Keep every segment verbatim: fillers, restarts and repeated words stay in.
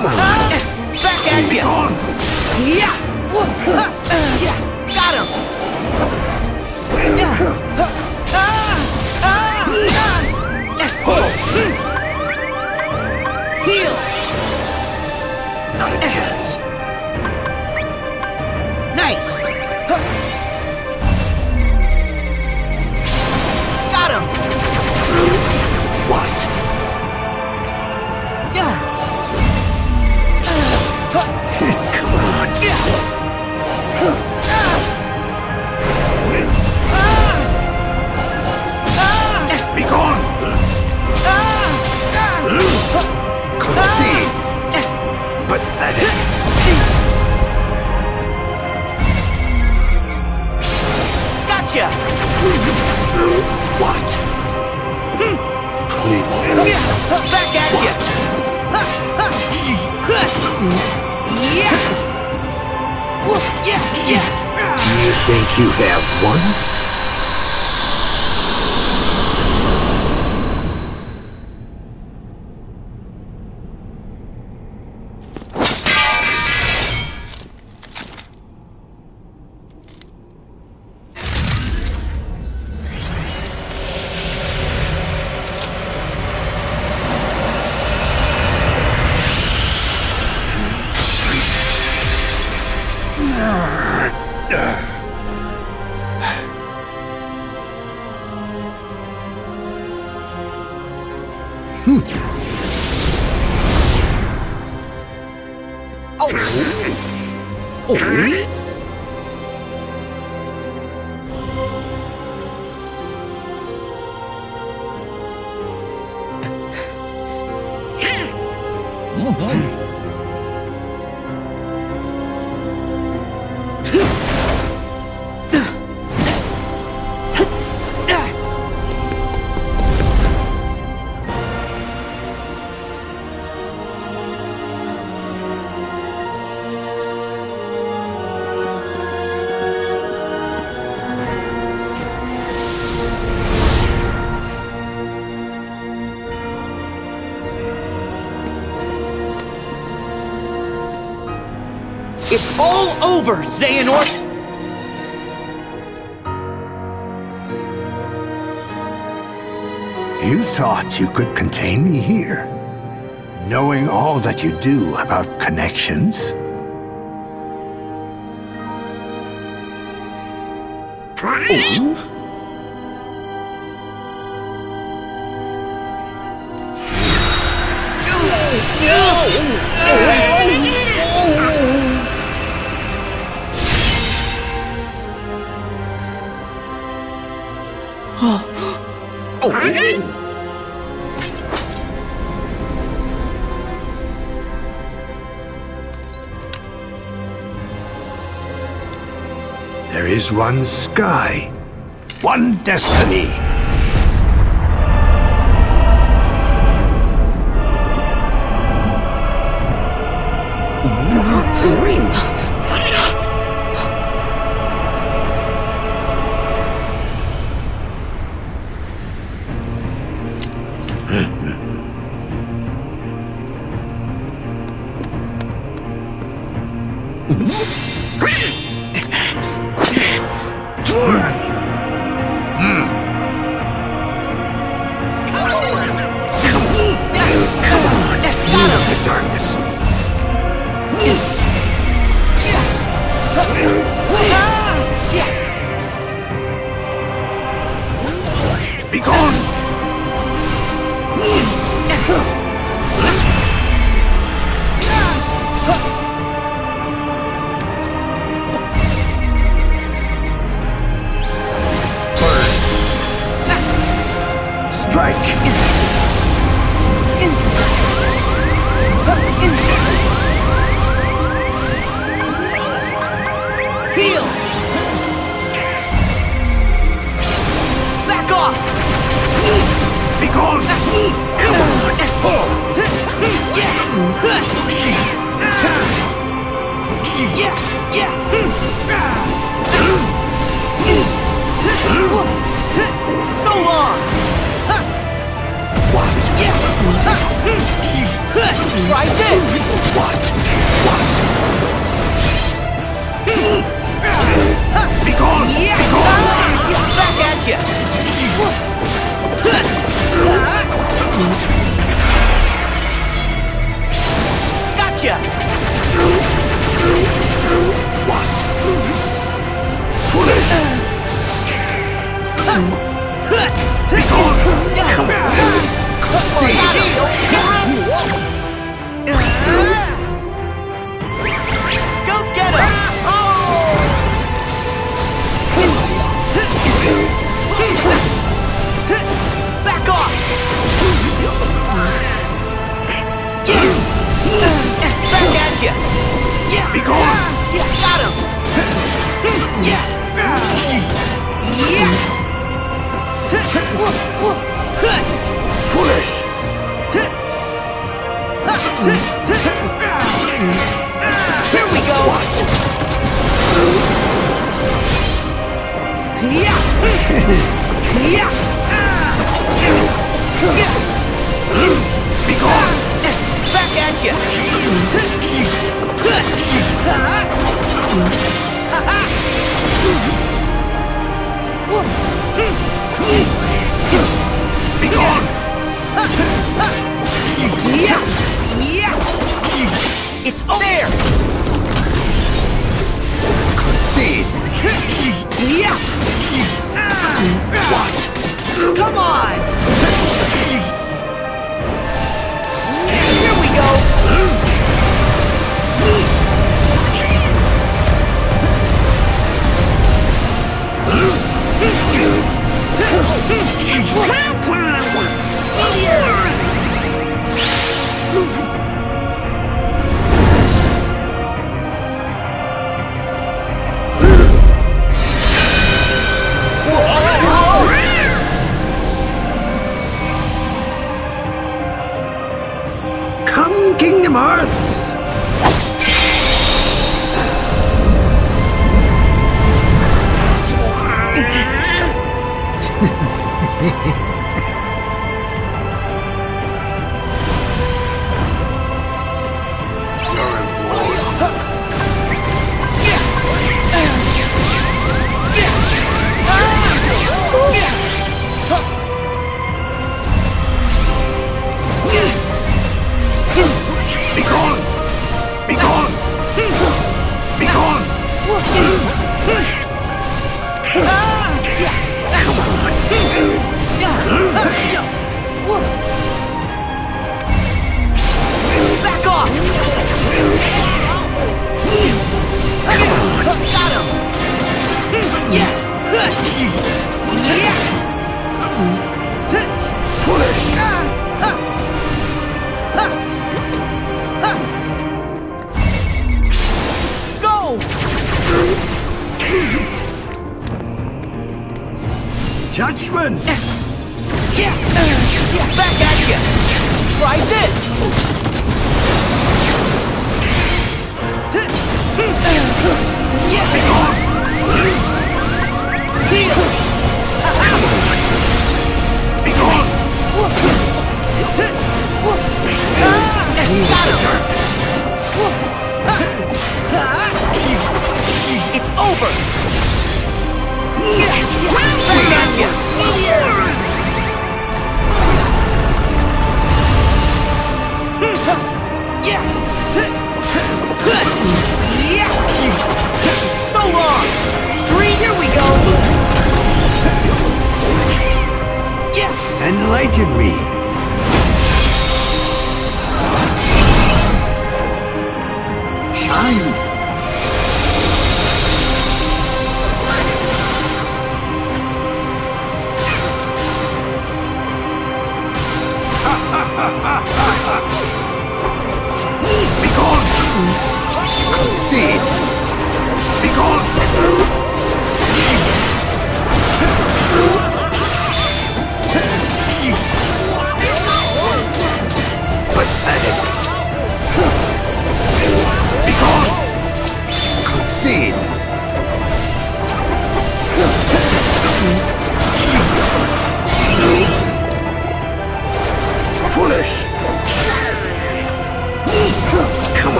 Come on. Back at you. Yeah. Yeah. Got him. Heal. Not a chance. Nice. Got him. What? Come on. Be gone. Concede. Pathetic. Gotcha. What? Please. Back at you. Yeah. Yeah. Yeah. You think you have won? It's all over, Xehanort! You thought you could contain me here, knowing all that you do about connections? There is one sky, one destiny. Right? this! What? What? Be gone! Yeah! Be gone! Ah, back at you! Gotcha! What? Foolish! Be gone! See! Go get him! Back off! Back at you! Be gone! Got him! Yeah! Yeah! Foolish! Here we go! Yeah! Yeah! Be gone! Back at you! Be gone! Yeah! Yeah! It's over there! Concede! Yeah! What? Come on! Here we go! Come, Kingdom Hearts! Be gone! Be gone! Be gone! Back off! Got him! Yeah! Yeah! Foolish! Go! Judgment! Yeah! Back at you! Try this! Yeah! Be gone! Heal! Be gone! Got him! It's over! Back at you! Yeah! Yeah! So long! Street, here we go! Yes! Enlighten me! Shine! Be gone! Concede! Be gone!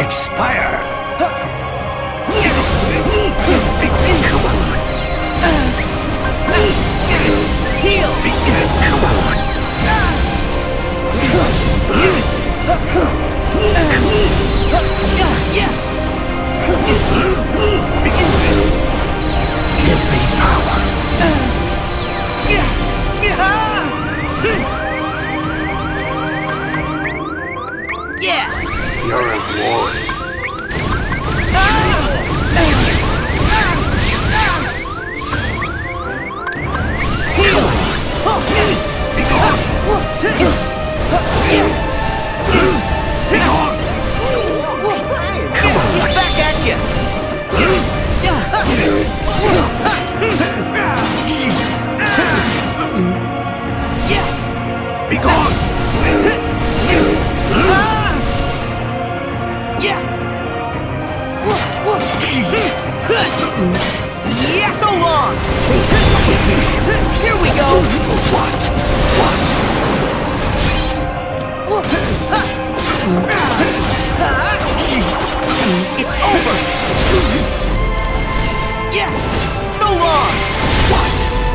expire. Heal! Come on. Give me power. Yeah! Your reward. Back at you! Be gone. Yeah, so long! Here we go! What? What? It's over! Yeah! So long! What?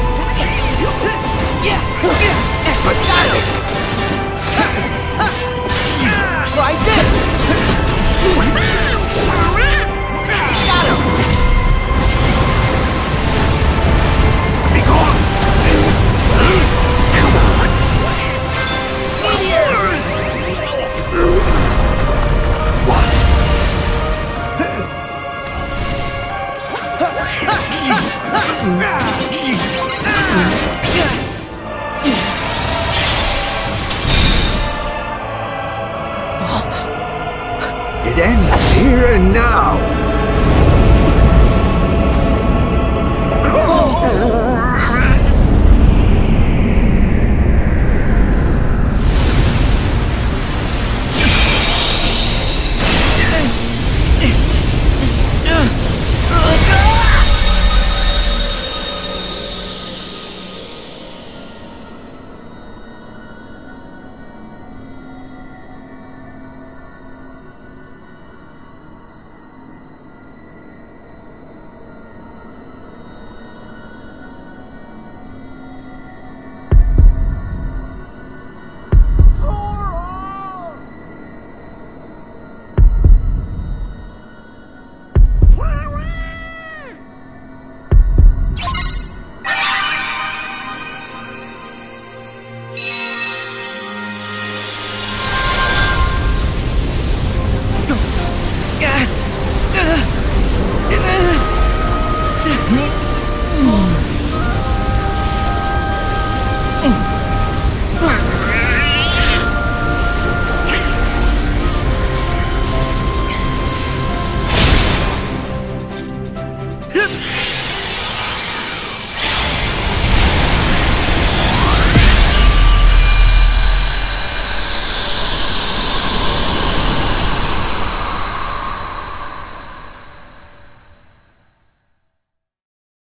Yeah! I got it! Try this! Got him! Be gone. Come on. What? It ends here and now. Mm.